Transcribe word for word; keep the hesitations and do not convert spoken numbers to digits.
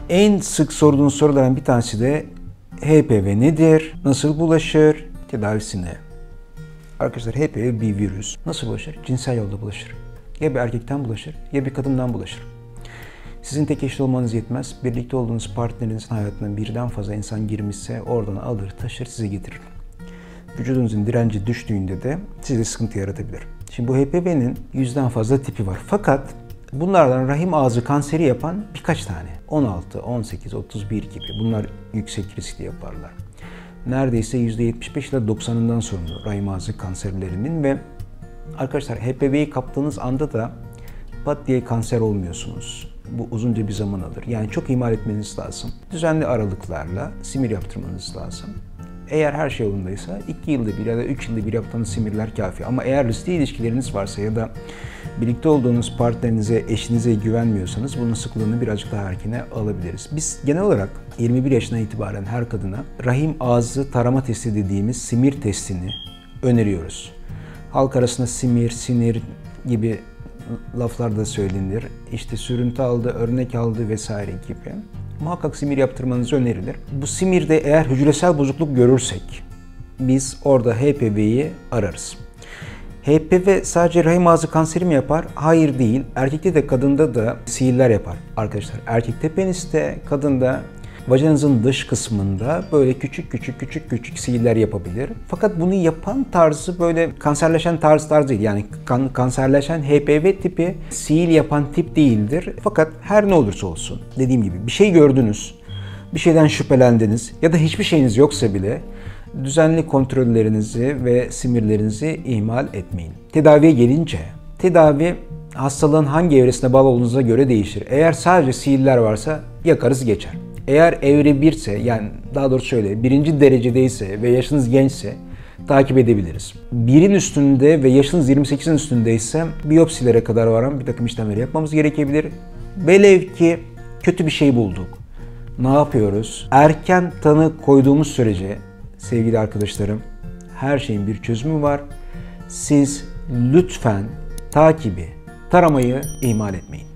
En sık sorduğunuz sorulardan bir tanesi de H P V nedir? Nasıl bulaşır? Tedavisi ne? Arkadaşlar H P V bir virüs. Nasıl bulaşır? Cinsel yolda bulaşır. Ya bir erkekten bulaşır ya bir kadından bulaşır. Sizin tek eşli olmanız yetmez. Birlikte olduğunuz partnerinizin hayatına birden fazla insan girmişse oradan alır, taşır, size getirir. Vücudunuzun direnci düştüğünde de size sıkıntı yaratabilir. Şimdi bu H P V'nin yüzden fazla tipi var. Fakat bunlardan rahim ağzı kanseri yapan birkaç tane. on altı, on sekiz, otuz bir gibi. Bunlar yüksek riskli yaparlar. Neredeyse yüzde yetmiş beş ile doksanından sorumlu rahim ağzı kanserlerinin ve arkadaşlar H P V'yi kaptığınız anda da pat diye kanser olmuyorsunuz. Bu uzunca bir zaman alır. Yani çok ihmal etmeniz lazım. Düzenli aralıklarla simir yaptırmanız lazım. Eğer her şey yolundaysa iki yılda bir ya da üç yılda bir yaptığınız simirler kafi. Ama eğer riskli ilişkileriniz varsa ya da birlikte olduğunuz partnerinize, eşinize güvenmiyorsanız bunun sıklığını birazcık daha erkene alabiliriz. Biz genel olarak yirmi bir yaşından itibaren her kadına rahim ağzı tarama testi dediğimiz simir testini öneriyoruz. Halk arasında simir, sinir gibi laflar da söylenir. İşte sürüntü aldı, örnek aldı vesaire gibi. Muhakkak simir yaptırmanız önerilir. Bu simirde eğer hücresel bozukluk görürsek biz orada H P V'yi ararız. H P V sadece rahim ağzı kanseri mi yapar? Hayır değil. Erkekte de kadında da siiller yapar arkadaşlar. Erkekte peniste, kadında vajinanızın dış kısmında böyle küçük küçük küçük küçük siiller yapabilir. Fakat bunu yapan tarzı böyle kanserleşen tarz tarz değil. Yani kan, kanserleşen H P V tipi sil yapan tip değildir. Fakat her ne olursa olsun dediğim gibi bir şey gördünüz, bir şeyden şüphelendiniz ya da hiçbir şeyiniz yoksa bile düzenli kontrollerinizi ve simirlerinizi ihmal etmeyin. Tedaviye gelince, tedavi hastalığın hangi evresine bağlı olduğunuza göre değişir. Eğer sadece siller varsa yakarız geçer. Eğer evre bir ise, yani daha doğrusu şöyle, birinci derecedeyse ve yaşınız gençse takip edebiliriz. birin üstünde ve yaşınız yirmi sekizin üstündeyse biyopsilere kadar varan bir takım işlemleri yapmamız gerekebilir. Velev ki kötü bir şey bulduk. Ne yapıyoruz? Erken tanı koyduğumuz sürece sevgili arkadaşlarım her şeyin bir çözümü var. Siz lütfen takibi, taramayı ihmal etmeyin.